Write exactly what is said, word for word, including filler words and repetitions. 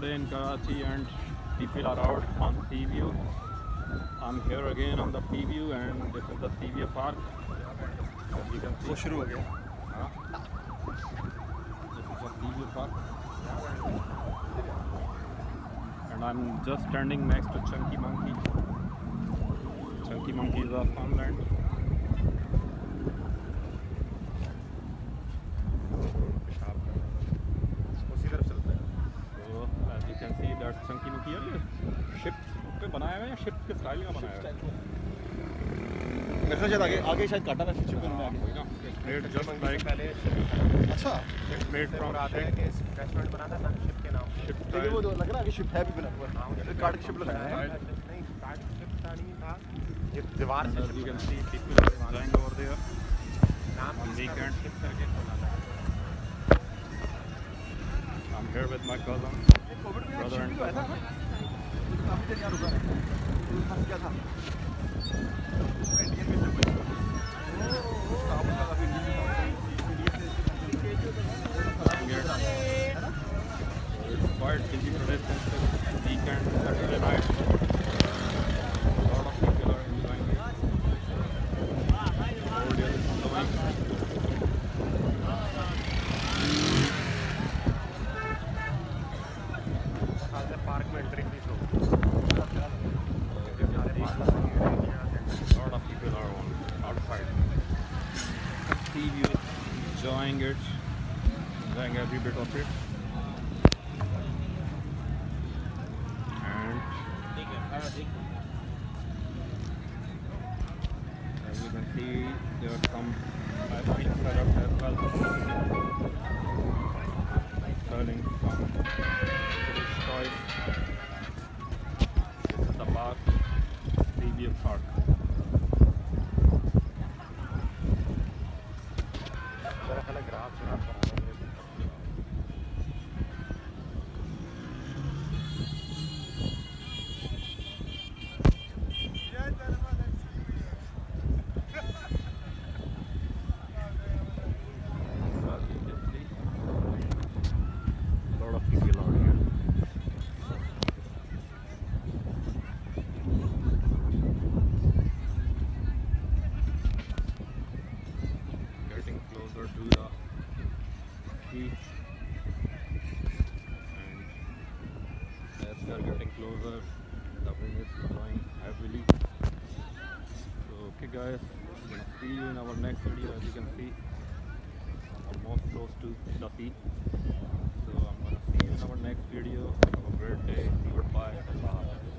day in Karachi and people are out on Sea View. I'm here again on the Sea View and this is the Sea View Park. As you can see. वो शुरू हो गया. Huh? This is the Sea View Park. And I'm just standing next to Chunky Monkey. Chunky Monkey is a farmland. Chunky में किया ये ship पे बनाया हुआ है या शिप के स्टाइल का बनाया है मेरे ख्याल से आगे आगे शायद काटा ना शिप में आगे कोई ना मेड जस्ट लाइक पहले अच्छा मेड फ्रॉम आते हैं कि रेस्टोरेंट बनाता था शिप के नाम शिप देखिए वो लग रहा है कि शिप है भी बना हुआ है काट के शिप लगाया है नहीं काट शिप का नहीं था ये दीवार से you can see people are enjoying over there नाम on weekend शिप करके खोला था. I'm here with my cousin brother and काफी देर यहाँ रुका है क्या था इंडियन में से कुछ काम का काफी Indian it's quite busy today since it's weekend Saturday night. A lot of people are enjoying it. Old year is flowing. Park में एंट्री फीस हो. A lot of people are on outside. Sea View, enjoying it, enjoying every bit of it. And as you can see, there are some ice set up as well. Selling some British toys. This is the park, Sea View Park. मेरा ख्याल है graph graph to the sea, and as we are getting closer the wind is blowing heavily. So okay guys, I'm gonna see you in our next video. As you can see, almost close to the sea. So I'm gonna see you in our next video. Have a great day. Goodbye.